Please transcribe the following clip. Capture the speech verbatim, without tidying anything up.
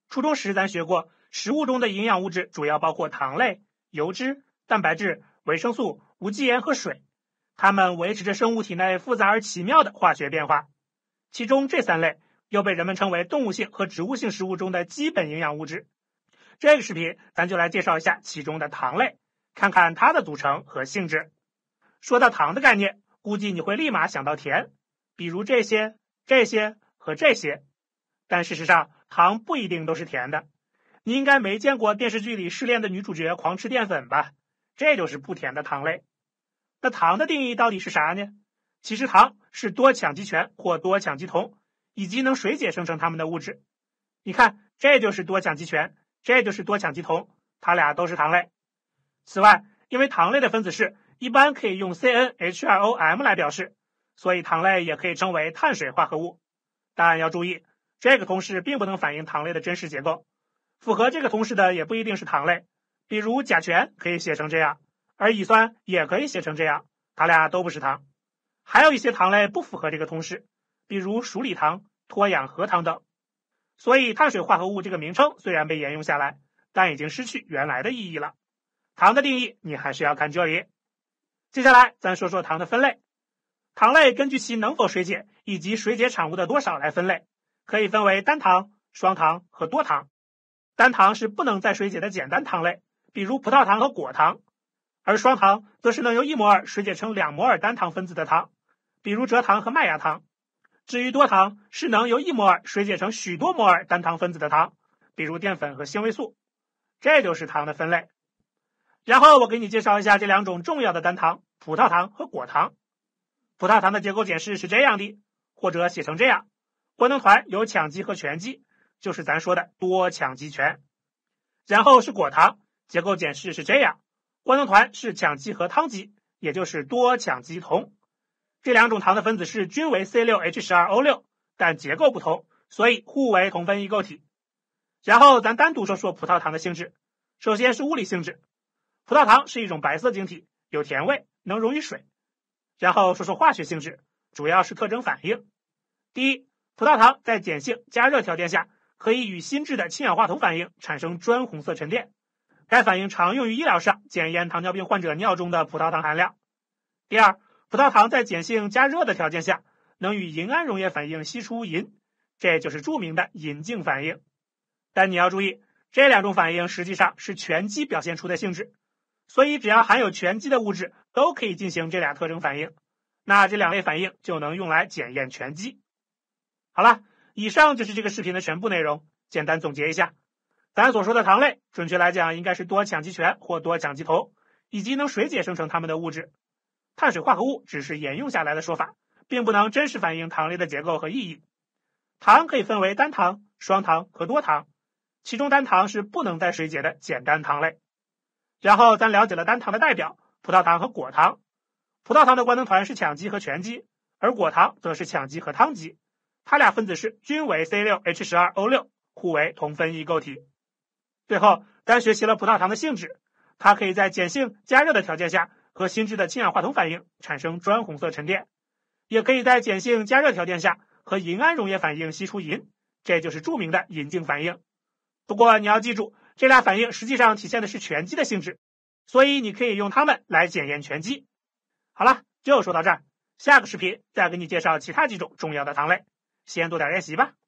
初中时咱学过，食物中的营养物质主要包括糖类、油脂、蛋白质、维生素、无机盐和水，它们维持着生物体内复杂而奇妙的化学变化。其中这三类又被人们称为动物性和植物性食物中的基本营养物质。这个视频咱就来介绍一下其中的糖类，看看它的组成和性质。说到糖的概念，估计你会立马想到甜，比如这些、这些和这些。但事实上，糖不一定都是甜的。你应该没见过电视剧里失恋的女主角狂吃淀粉吧？这就是不甜的糖类。那糖的定义到底是啥呢？其实糖是多羟基醛或多羟基酮，以及能水解生成它们的物质。你看，这就是多羟基醛，这就是多羟基酮，它俩都是糖类。此外，因为糖类的分子式一般可以用 C N H 二 O M 来表示，所以糖类也可以称为碳水化合物。但要注意，这个公式并不能反映糖类的真实结构，符合这个公式的也不一定是糖类，比如甲醛可以写成这样，而乙酸也可以写成这样，它俩都不是糖。还有一些糖类不符合这个公式，比如鼠李糖、脱氧核糖等。所以碳水化合物这个名称虽然被沿用下来，但已经失去原来的意义了。糖的定义你还是要看这里。接下来咱说说糖的分类。糖类根据其能否水解以及水解产物的多少来分类，可以分为单糖、双糖和多糖。单糖是不能再水解的简单糖类，比如葡萄糖和果糖，而双糖则是能由一摩尔水解成两摩尔单糖分子的糖，比如蔗糖和麦芽糖。至于多糖，是能由一摩尔水解成许多摩尔单糖分子的糖，比如淀粉和纤维素。这就是糖的分类。然后我给你介绍一下这两种重要的单糖，葡萄糖和果糖。葡萄糖的结构简式是这样的，或者写成这样：官能团有羟基和醛基，就是咱说的多羟基醛。然后是果糖，结构简式是这样：官能团是羟基和汤基，也就是多羟基酮。这两种糖的分子式均为 C 六 H 十二 O 六， 但结构不同，所以互为同分异构体。然后咱单独说说葡萄糖的性质。首先是物理性质，葡萄糖是一种白色晶体，有甜味，能溶于水。然后说说化学性质，主要是特征反应。第一，葡萄糖在碱性加热条件下，可以与新制的氢氧化铜反应产生砖红色沉淀。该反应常用于医疗上检验糖尿病患者尿中的葡萄糖含量。第二，葡萄糖在碱性加热的条件下，能与银胺溶液反应析出银，这就是著名的银镜反应。但你要注意，这两种反应实际上是醛基表现出的性质，所以只要含有醛基的物质都可以进行这俩特征反应，那这两类反应就能用来检验醛基。好了，以上就是这个视频的全部内容。简单总结一下，咱所说的糖类，准确来讲应该是多羟基醛或多羟基酮，以及能水解生成它们的物质。碳水化合物只是沿用下来的说法，并不能真实反映糖类的结构和意义。糖可以分为单糖、双糖和多糖，其中单糖是不能再水解的简单糖类。然后咱了解了单糖的代表，葡萄糖和果糖。葡萄糖的官能团是羟基和醛基，而果糖则是羟基和汤基，它俩分子式均为 C 六 H 十二 O 六， 互为同分异构体。最后咱学习了葡萄糖的性质，它可以在碱性加热的条件下和新制的氢氧化铜反应产生砖红色沉淀，也可以在碱性加热条件下和银胺溶液反应析出银，这就是著名的银镜反应。不过你要记住，这俩反应实际上体现的是醛基的性质，所以你可以用它们来检验醛基。好了，就说到这儿，下个视频再给你介绍其他几种重要的糖类，先多点练习吧。